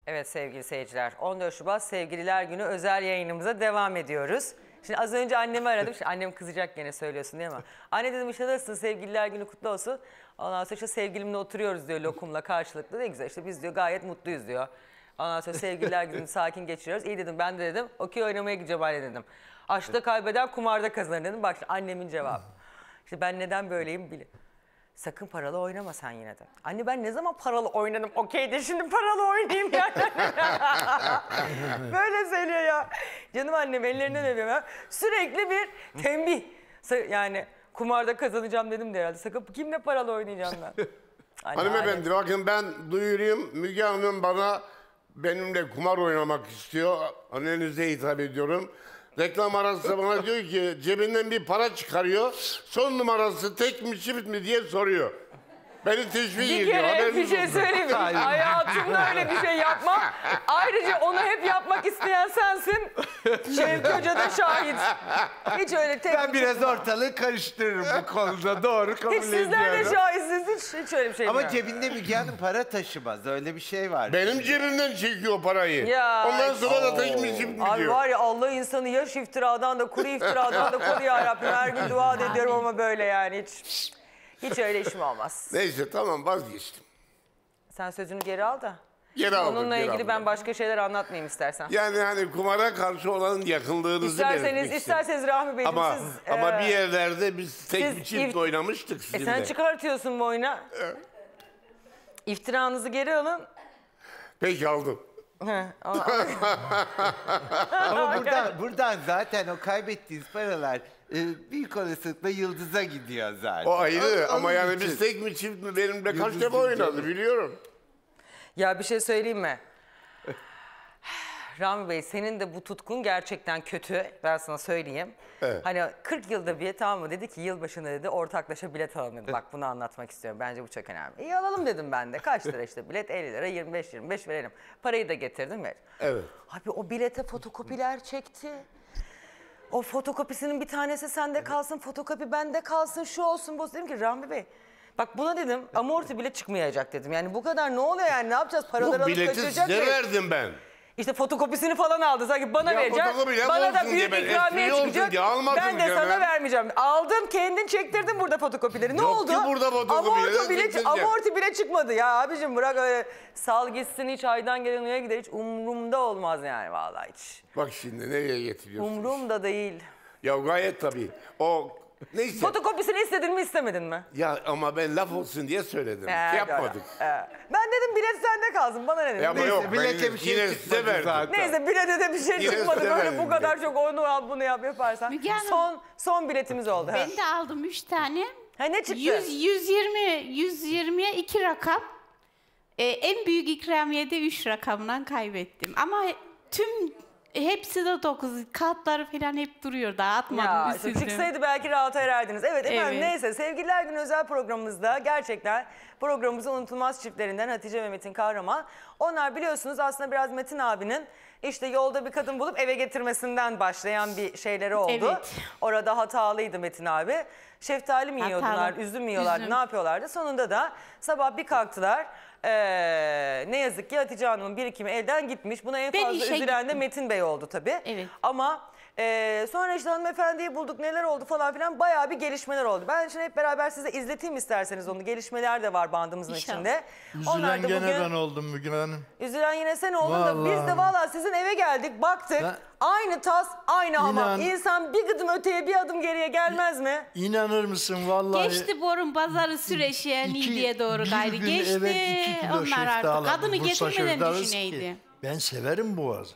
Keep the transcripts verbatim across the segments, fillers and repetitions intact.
Evet sevgili seyirciler, on dört Şubat Sevgililer Günü özel yayınımıza devam ediyoruz. Şimdi az önce annemi aradım. Şimdi annem kızacak gene söylüyorsun değil mi? Anne dedim işte nasılsın, Sevgililer Günü kutlu olsun. Ondan sonra işte sevgilimle oturuyoruz diyor lokumla karşılıklı. Ne güzel işte biz diyor gayet mutluyuz diyor. Ondan sonra Sevgililer Günü'nü sakin geçiriyoruz. İyi dedim, ben de dedim okey oynamaya gideceğim anne dedim. Aşkta kaybeden kumarda kazanır dedim. Bak şimdi annemin cevabı. İşte ben neden böyleyim bile. Sakın paralı oynama sen yine de. Anne ben ne zaman paralı oynadım okeydi, şimdi paralı oynayayım yani. Böyle söylüyor ya. Canım annem ellerinden öpüyorum ya. Sürekli bir tembih. Yani kumarda kazanacağım dedim de herhalde. Sakın kimle paralı oynayacağım ben. Anne, Hanımefendi aile. bakın ben duyurayım. Müge Hanım bana benimle kumar oynamak istiyor. Annenize hitap ediyorum. Reklam arası bana diyor ki cebinden bir para çıkarıyor. Son numarası tek mi çift mi diye soruyor. Beni teşvik Bir ediyor. kere bir şey söyleyeyim mi? Hayatımda öyle bir şey yapmam. Ayrıca onu hep yapmak isteyen sensin. Şevki Hoca da şahit. Hiç öyle tek Ben biraz ortalığı karıştırırım bu konuda. Doğru kabul hiç ediyorum. sizler de şahitsiniz. Hiç, hiç öyle bir şey Ama yok. cebinde Müge Hanım para taşımaz. Öyle bir şey var. Benim cebimden çekiyor parayı. Ya. Ondan sonra da tek mi çift mi Abi diyor. var ya Allah insanı yaş iftiradan da kuru iftiradan da koru ya Rabbim. Her gün dua ediyorum ama böyle yani hiç. Hiç öyle işim olmaz. Neyse tamam vazgeçtim. Sen sözünü geri al da. Geri aldım. Onunla geri ilgili aldım. ben başka şeyler anlatmayayım istersen. Yani hani kumara karşı olan yakınlığınızı İsterseniz, belirtmek istedim. isterseniz Rahmi Beyciğim Ama, siz... ama e, bir yerlerde biz tek siz bir çift if- oynamıştık E sizinle. sen çıkartıyorsun bu oyuna. Evet. İftiranızı geri alın. Peki aldım. Heh, ama- Ama buradan, buradan zaten o kaybettiğiniz paralar e, büyük olasılıkla Yıldız'a gidiyor zaten. O ayrı O- ama onun yani için. biz tek mi çift mi benimle kaç Yıldız defa oynadı canım. biliyorum. Ya bir şey söyleyeyim mi? Rahmi Bey senin de bu tutkun gerçekten kötü. Ben sana söyleyeyim. Evet. Hani kırk yılda bir tamam mı dedi ki yılbaşında dedi ortaklaşa bilet alalım dedi. Bak bunu anlatmak istiyorum. Bence bu çok önemli. İyi alalım dedim ben de. Kaç lira işte bilet? elli lira, yirmi beş yirmi beş verelim. Parayı da getirdim ver. Evet. Abi o bilete fotokopiler çekti. O fotokopisinin bir tanesi sende kalsın, fotokopi bende kalsın, şu olsun bu olsun. Dedim ki Rahmi Bey bak buna dedim amorti bile çıkmayacak dedim. Yani bu kadar ne oluyor yani ne yapacağız? Paraları Yok alıp bileti kaçıracak size mıyız? verdim ben. İşte fotokopisini falan aldı. Sanki bana Ya verecek. fotokopi yapma Bana da olsun büyük diye ben, ikramiye espri olsun çıkacak. diye almadım Ben de canım. sana vermeyeceğim. Aldım kendin çektirdin burada fotokopileri. Ne Yok oldu? ki burada fotokopileri Amorti bile, çektireceğim. amorti bile çıkmadı. Ya abicim bırak öyle sal gitsin hiç aydan gelen uya gider. Hiç umurumda olmaz yani vallahi hiç. Bak şimdi nereye getiriyorsunuz? Umurumda değil. Ya gayet tabii. O neyse. Fotokopisini istedin mi istemedin mi? Ya ama ben laf olsun diye söyledim. Ee, Yapmadık. doğru. Ee, ben dedim bilet sende kalsın. Bana ne dedim? Ya ama Neyse, yok ben bilete bir şey yine çıkmadı size verdim. zaten. Neyse bilete de bir şey Yine çıkmadı. Böyle istemedim bu kadar bile. çok onu al bunu yap yaparsan. Müge Hanım. Son son biletimiz oldu. ha. Ben de aldım üç tane. Ha ne çıktı? yüz, yüz yirmi, yüz yirmiye iki rakam. Ee, en büyük ikramiyede üç rakamdan kaybettim. Ama tüm hepsi de dokuz. Kartları falan hep duruyor. Daha atmadım, Ya, işte üzüldüm. çıksaydı belki rahata ererdiniz. Evet efendim Evet. neyse Sevgililer Günü özel programımızda gerçekten programımızın unutulmaz çiftlerinden Hatice ve Metin Kahraman. Onlar biliyorsunuz aslında biraz Metin abinin işte yolda bir kadın bulup eve getirmesinden başlayan bir şeyleri oldu. Evet. Orada hatalıydı Metin abi. Şeftali mi yiyordular, Hatalı. üzüm mü yiyorlardı, Üzüm. ne yapıyorlardı? Sonunda da sabah bir kalktılar. Ee, ne yazık ki Hatice Hanım'ın birikimi elden gitmiş. Buna en Ben fazla işe üzülen de gittim. Metin Bey oldu tabii. Evet. Ama e, sonra işte hanımefendiyi bulduk neler oldu falan filan bayağı bir gelişmeler oldu. Ben şimdi hep beraber size izleteyim isterseniz onu. Gelişmeler de var bandımızın İnşallah. içinde. Üzülen da gene bugün- ben oldum Müge Hanım. Üzülen yine sen oldun da biz de Vallahi. valla sizin eve geldik baktık. Ben- Aynı tas aynı hamam. İnan- İnsan bir gıdım öteye bir adım geriye gelmez mi? İnanır mısın vallahi? Geçti borun pazarı süreçi yani iki- diye doğru bir gayrı. gün Geçti evvel iki kilo onlar şeftali artık. aldım. Kadını Bursa getirmeden şeftali düşüneydi. ki, Ben severim boğazı.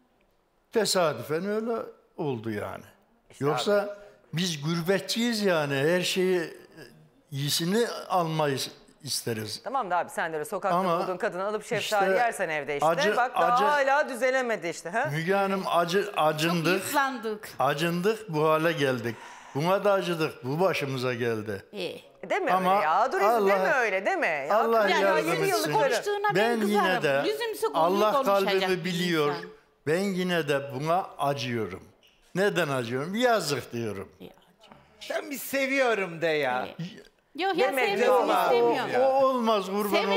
Tesadüfen öyle oldu yani. Yoksa biz gurbetçiyiz yani her şeyi iyisini almayı isteriz. Tamam da abi sen de öyle sokakta Ama bulduğun kadını alıp şeftali işte yersen evde işte. acı- Bak daha acı- hala düzelemedi işte. Ha? Müge Hanım acı, acındık, Yıprandık. acındık bu hale geldik. Buna da acıdık, bu başımıza geldi. Ee, Deme Ama öyle ya. Dur Allah- deme öyle deme. Ya, Allah kırk yardım yedi yıllık etsin. karı. Konuştuğuna ben, Ben kızarım. yine de Lüzumsuz konuyu Allah konuşacak kalbimi bir biliyor. insan. Ben yine de buna acıyorum. Neden acıyorum? Yazık diyorum. Sen bir seviyorum de ya. Yok ya Demek ki sevmesini olmaz. O, istemiyorum. o olmaz kurban Sevmesini olduğum doktorum. istemiyorum artık. O Geçti niye o. olmaz? Geçti o pazar. Dedim ya, zamanındaydı. Şeyi.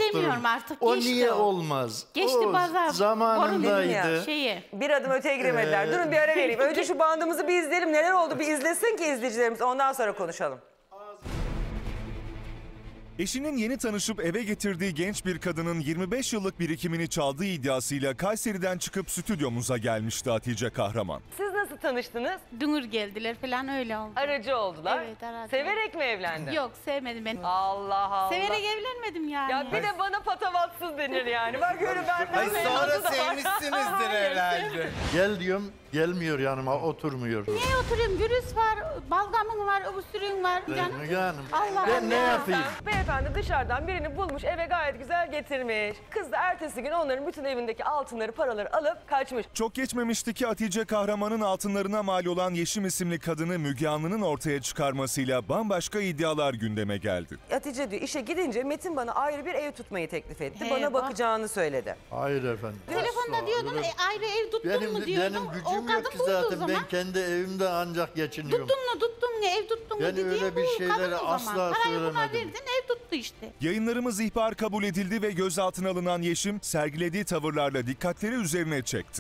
Bir adım öteye giremediler. Durun bir ara vereyim. Önce şu bandımızı bir izleyelim. Neler oldu bir izlesin ki izleyicilerimiz. Ondan sonra konuşalım. Eşinin yeni tanışıp eve getirdiği genç bir kadının yirmi beş yıllık birikimini çaldığı iddiasıyla Kayseri'den çıkıp stüdyomuza gelmişti Hatice Kahraman. Siz nasıl tanıştınız? Dünür geldiler falan öyle oldu. Aracı oldular. Evet, aracı. Severek mi evlendin? Yok sevmedim ben. Allah Allah. Severek evlenmedim yani. Ya bir de bana patavatsız denir yani. Bak görün benden Ay sonra memnunum. sevmişsinizdir Hayır, herhalde. Gel diyorum, gelmiyor yanıma, oturmuyor. Niye oturuyorum? Gürüz var, balgamın var, öbüsürün var. Canım. Müge Hanım, Allah ben ne Allah. yapayım? Beyefendi dışarıdan birini bulmuş, eve gayet güzel getirmiş. Kız da ertesi gün onların bütün evindeki altınları, paraları alıp kaçmış. Çok geçmemişti ki Hatice Kahraman'ın altınlarına mal olan Yeşim isimli kadını Müge Anlı'nın ortaya çıkarmasıyla bambaşka iddialar gündeme geldi. Hatice diyor işe gidince Metin bana ayrı bir ev tutmayı teklif etti. He, bana bak. bakacağını söyledi. Hayır efendim. Telefonda Asla, diyordun öyle- e, ayrı ev tuttun Benim, mu diyordun. benim O gücüm kadın yok ki buldu o zaten. zaman. Ben kendi evimde ancak geçiniyorum. Tuttun mu tuttun mu ev tuttun mu Ben dediğin öyle bir bu şeyleri kadın o zaman. asla Parayı buna söylemedim. verdin ev tuttu işte. Yayınlarımız ihbar kabul edildi ve gözaltına alınan Yeşim sergilediği tavırlarla dikkatleri üzerine çekti.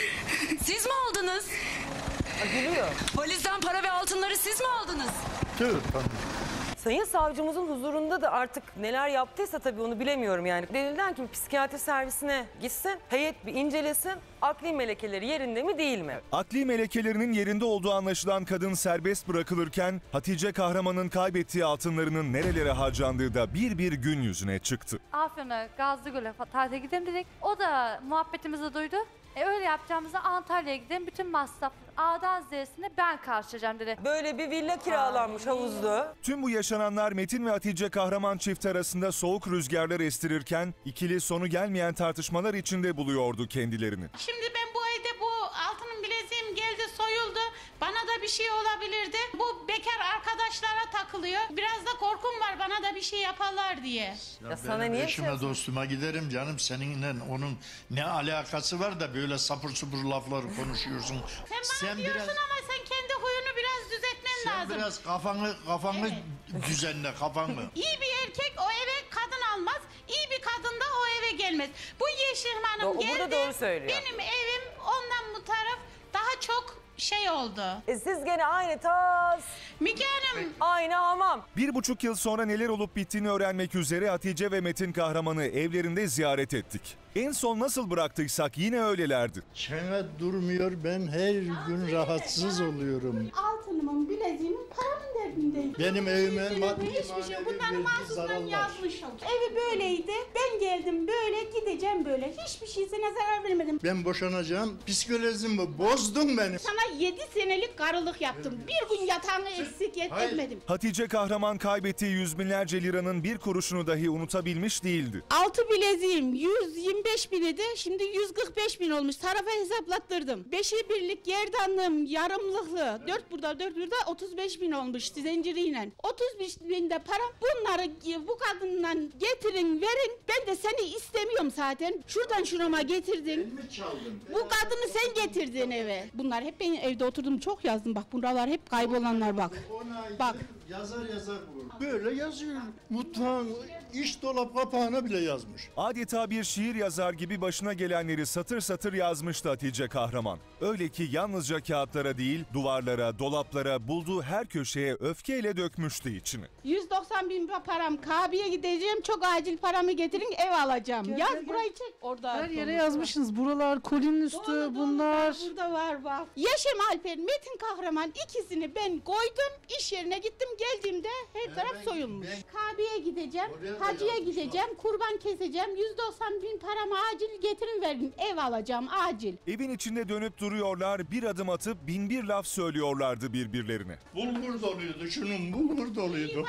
Siz mi aldınız? Ha, gülüyor. Valizden para ve altınları siz mi aldınız? Tüh, tamam. Sayın savcımızın huzurunda da artık neler yaptıysa tabii onu bilemiyorum yani. Denilden ki psikiyatri servisine gitsin, heyet bir incelesin, akli melekeleri yerinde mi değil mi? Akli melekelerinin yerinde olduğu anlaşılan kadın serbest bırakılırken Hatice Kahraman'ın kaybettiği altınlarının nerelere harcandığı da bir bir gün yüzüne çıktı. Afyon'a, Gazlıgöl'e fa- tatile gidelim dedik. O da muhabbetimizi duydu. E öyle yapacağımızda Antalya'ya gidelim. Bütün masraf A'dan Z'sine ben karşılayacağım dedi. Böyle bir villa kiralanmış havuzlu. Tüm bu yaşananlar Metin ve Hatice Kahraman çifti arasında soğuk rüzgarlar estirirken ikili sonu gelmeyen tartışmalar içinde buluyordu kendilerini. Şimdi ben bu evde bu altının bileziğim geldi soyuldu. Bana da bir şey olabilirdi. Bu bekar arkadaşlara takılıyor. Biraz da korkum var bana da bir şey yaparlar diye. Ya sana Benim niye eşime şey- dostuma giderim canım. Seninle onun ne alakası var da böyle sapır supur lafları konuşuyorsun. Sen bana diyorsun ama sen kendi huyunu biraz düzeltmen sen lazım. biraz kafanı kafanı düzenle kafanı. İyi bir erkek o eve kadın almaz. İyi bir kadın da o eve gelmez. Bu Yeşim Hanım O- o burada geldi. doğru söylüyor. Benim evim ondan bu taraf daha çok şey oldu. E siz gene aynı tas, Müge Hanım Şey- aynı hamam. Bir buçuk yıl sonra neler olup bittiğini öğrenmek üzere Hatice ve Metin Kahraman'ı evlerinde ziyaret ettik. En son nasıl bıraktıysak yine öylelerdi. Çene durmuyor. Ben her gün rahatsız oluyorum. altınımın bileziğimin paramın derdindeyim. Benim evime maddi Hiçbir şey. manevi Bunların verdiği mahsustan zararlar. yazmışım. Evi böyleydi. Ben geldim böyle gideceğim böyle. Hiçbir şeysine zarar vermedim. Ben boşanacağım. Psikolojimi bozdun benim. Sana yedi senelik karılık yaptım. Bir gün yatağını eksik et- Hayır. etmedim. Hatice Kahraman kaybettiği yüz binlerce liranın bir kuruşunu dahi unutabilmiş değildi. Altı bileziğim yüz yirmi beş bin idi. Şimdi yüz kırk beş bin olmuş. Tarafa hesaplattırdım. Beşi birlik gerdanlığım yarımlıklı. Dört burada dört burada otuz beş bin olmuş zinciriyle. otuz beş binde param. Bunları bu kadından getirin verin. Ben de seni istemiyorum zaten. Şuradan şurama getirdin. Mi çaldın? Bu kadını sen getirdin eve. Bunlar hep ben evde oturdum çok yazdım bak. Buralar hep kaybolanlar bak. Bak. Yazar yazar bu. Böyle yazıyor. Mutfağın iç dolap kapağına bile yazmış. Adeta bir şiir yazar gibi başına gelenleri satır satır yazmıştı Hatice Kahraman. Öyle ki yalnızca kağıtlara değil, duvarlara, dolaplara, bulduğu her köşeye öfkeyle dökmüştü içini. yüz doksan bin param Kabe'ye gideceğim. Çok acil paramı getirin ev alacağım. Yaz burayı çek. Orada. Her yere yazmışsınız. Buralar kolinin üstü, Dolu dolu bunlar. var, burada var bak. Yaşam Alper, Metin Kahraman ikisini ben koydum. İş yerine gittim. Geldiğimde her taraf ben- soyulmuş. ben- Kabe'ye gideceğim. Oraya da Hacıya yazmışlar. gideceğim. Kurban keseceğim. yüz doksan bin paramı acil getirin verin. Ev alacağım acil. Evin içinde dönüp duruyorlar, bir adım atıp bin bir laf söylüyorlardı birbirlerine. Bulgur doluydu şunun bulgur doluydu.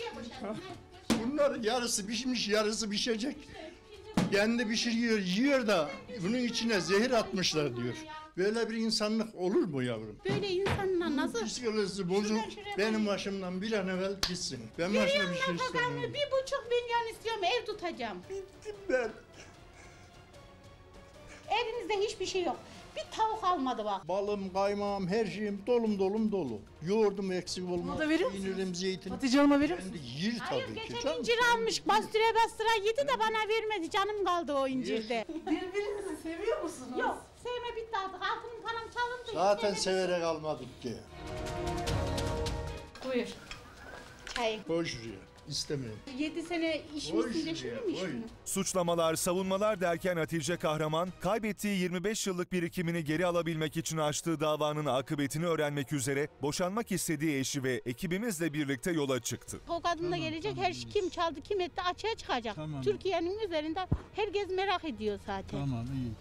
Bunlar yarısı pişmiş yarısı pişecek. Kendi pişiriyor yiyor da bunun içine zehir atmışlar diyor. Böyle bir insanlık olur mu yavrum? Böyle insanla nasıl? Psikolojisi bozuk. Şuradan şuraya Benim başımdan bir an evvel gitsin. Ben Veriyorum başka bir şey nafakamı. istemiyorum. Bir buçuk milyon istiyorum. Ev tutacağım. Bittim ben. Elinizde hiçbir şey yok. Bir tavuk almadı bak. Balım, kaymağım, her şeyim dolum dolum dolu. Yoğurdum eksik olmaz. da veriyor musunuz? Peynirim, zeytin. Hatice Hanım'a veriyor musun? Kendi yiyir Hayır tabii ki. geçen canım. incir almış bastıra bastıra yedi de bana vermedi. Canım kaldı o incirde. Birbirinizi seviyor musunuz? Yok sevme bitti artık. Altının param çalındı. Zaten Sevme- severek almadık ki. Buyur. Çayın. Koy şuraya. İstemiyorum. yedi sene işin Koy üstünde şuraya, şimdi mi koy. işin? Suçlamalar, savunmalar derken Hatice Kahraman, kaybettiği yirmi beş yıllık birikimini geri alabilmek için açtığı davanın akıbetini öğrenmek üzere boşanmak istediği eşi ve ekibimizle birlikte yola çıktı. O kadın da gelecek her şey kim çaldı kim etti açığa çıkacak. Tamam. Türkiye'nin üzerinden herkes merak ediyor zaten. Tamam iyi.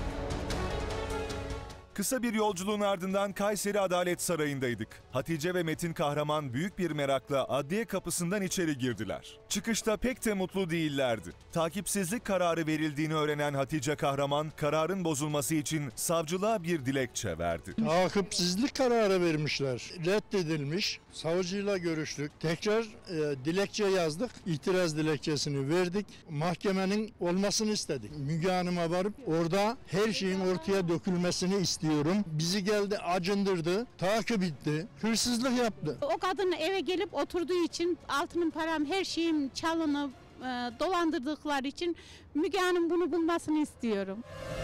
Kısa bir yolculuğun ardından Kayseri Adalet Sarayı'ndaydık. Hatice ve Metin Kahraman büyük bir merakla adliye kapısından içeri girdiler. Çıkışta pek de mutlu değillerdi. Takipsizlik kararı verildiğini öğrenen Hatice Kahraman, kararın bozulması için savcılığa bir dilekçe verdi. Takipsizlik kararı vermişler. Reddedilmiş. Savcıyla görüştük. Tekrar e, dilekçe yazdık. İtiraz dilekçesini verdik. Mahkemenin olmasını istedik. Müge Hanım'a varıp orada her şeyin ortaya dökülmesini istiyorum. Bizi geldi acındırdı. Takip etti. Hırsızlık yaptı. O kadın eve gelip oturduğu için altının param her şeyim çalınıp e, dolandırdıkları için Müge Hanım bunu bulmasını istiyorum.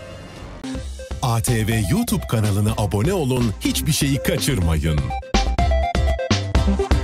A T V YouTube kanalına abone olun, hiçbir şeyi kaçırmayın.